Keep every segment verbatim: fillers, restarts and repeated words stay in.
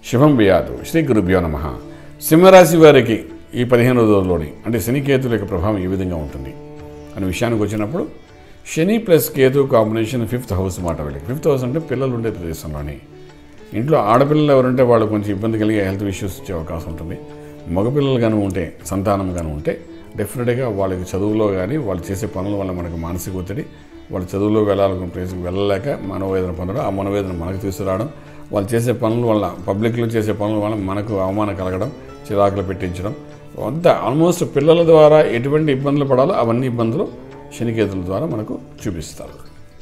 శుభం బియాదు శ్రీ గురుభ్యో నమః. సింహరాశి వారికి ఈ పదిహేను రోజుల్లోని అంటే శని కేతుల యొక్క ప్రభావం ఏ విధంగా ఉంటుంది అనే విషయానికి వచ్చినప్పుడు, Shani plus Ketu combination fifth house మాట వీళ్ళకి. ఫిఫ్త్ హౌస్ అంటే పిల్లలు ఉండే ప్రదేశంలోని ఇంట్లో ఆడపిల్లలు ఎవరుంటే వాళ్ళు కొంచెం ఇబ్బంది కలిగే హెల్త్ ఇష్యూస్ వచ్చే అవకాశం ఉంటుంది. మగపిల్లలు కానీ ఉంటే, సంతానం కానీ ఉంటే డెఫినెట్గా వాళ్ళకి చదువులో కానీ వాళ్ళు చేసే పనుల వల్ల మనకు మానసిక ఒత్తిడి, వాళ్ళు చదువులో వెళ్ళాలనుకున్న ప్లేస్కి వెళ్ళలేక మనోవేదన పొందడం, ఆ మనోవేదన మనకు తీసుకురావడం, వాళ్ళు చేసే పనుల వల్ల, పబ్లిక్లో చేసే పనుల వల్ల మనకు అవమానం కలగడం, చిరాకులు పెట్టించడం, అంతా ఆల్మోస్ట్ పిల్లల ద్వారా ఎటువంటి ఇబ్బందులు పడాలో అవన్నీ ఇబ్బందులు శనికేతుల ద్వారా మనకు చూపిస్తారు.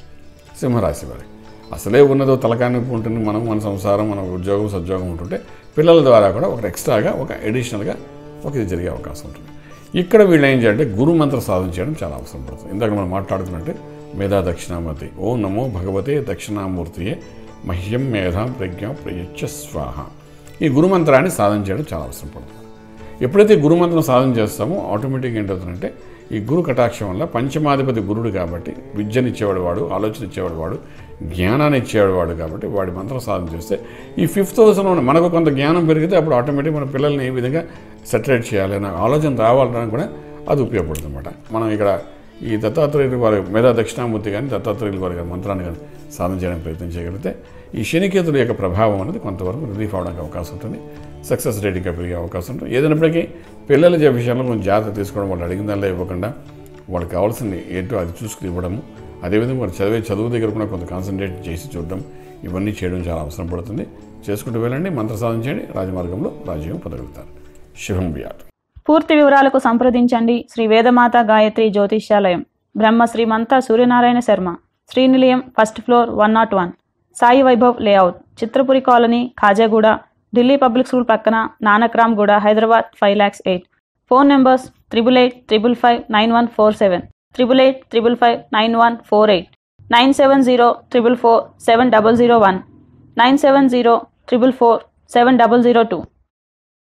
సింహరాశి వారి అసలే ఉన్నదో తలకాయ నొప్పి ఉంటుంది, మనం మన సంసారం, మన ఉద్యోగం సద్యోగం ఉంటుంటే పిల్లల ద్వారా కూడా ఒక ఎక్స్ట్రాగా ఒక అడిషనల్గా ఒక ఇది జరిగే అవకాశం ఉంటుంది. ఇక్కడ వీళ్ళు ఏం చేయాలంటే గురు మంత్ర సాధన చేయడం చాలా అవసరం పడుతుంది. ఇందాక మనం మాట్లాడుతున్నట్టు మేధా దక్షిణామూర్తి, ఓం నమో భగవతే దక్షిణామూర్తియే మహ్యం మేధా ప్రజ్ఞ ప్రయచ్చ స్వాహ. ఈ గురుమంత్రాన్ని సాధన చేయడం చాలా అవసరం పడుతుంది. ఎప్పుడైతే గురుమంత్రం సాధన చేస్తామో ఆటోమేటిక్గా ఏంటవుతుందంటే ఈ గురు కటాక్షం వల్ల పంచమాధిపతి గురుడు కాబట్టి విద్యనిచ్చేవాడు వాడు, ఆలోచన ఇచ్చేవాడు వాడు, జ్ఞానాన్ని ఇచ్చేవాడు వాడు కాబట్టి వాడి మంత్రం సాధన చేస్తే ఈ ఫిఫ్త్ హౌస్లో మనకు కొంత జ్ఞానం పెరిగితే అప్పుడు ఆటోమేటిక్ మన పిల్లల్ని ఏ విధంగా సెటరేట్ చేయాలి అనే ఆలోచన రావాలని కూడా అది ఉపయోగపడుతుంది అనమాట. మనం ఇక్కడ ఈ దత్తాత్రేయుల వారి మేధా దక్షిణామూర్తి కానీ దత్తాత్రేయుల వారి మంత్రాన్ని కానీ సాధన చేయడానికి ప్రయత్నం చేయగలిగితే ఈ శనికేతుల యొక్క ప్రభావం అనేది కొంతవరకు రిలీఫ్ అవడానికి అవకాశం ఉంటుంది. సక్సెస్ రేటింగ్గా పెరిగే అవకాశం ఉంటుంది. ఏదైనప్పటికీ పిల్లల విషయంలో మనం జాగ్రత్త తీసుకోవడం, వాళ్ళు అడిగిందల్లా ఇవ్వకుండా వాళ్ళకి కావాల్సింది ఏంటో అది చూసుకుని ఇవ్వడము, అదేవిధంగా వాళ్ళు చదివే చదువు దగ్గర కూడా కొంత కాన్సన్ట్రేట్ చేసి చూడడం, ఇవన్నీ చేయడం చాలా అవసరం పడుతుంది. చేసుకుంటూ వెళ్ళండి, మంత్ర సాధన చేయండి, రాజమార్గంలో రాజ్యం పొందగలుగుతారు. శుభం బియాదు. పూర్తి వివరాలకు సంప్రదించండి Shri Vedamata Gayatri Jyotishyalayam, Brahma Srimantha Suryanarayana Sharma, Srinilayam, first floor, one naught one, Sai Vaibhav layout, Chitrapuri colony, Khajaguda, Delhi public school పక్కన, Nanakramguda, Hyderabad five lakhs eight. Phone numbers triple eight triple five nine one four seven, triple eight triple five nine one four eight, nine seven zero triple four seven double zero one, nine seven zero triple four seven double zero two.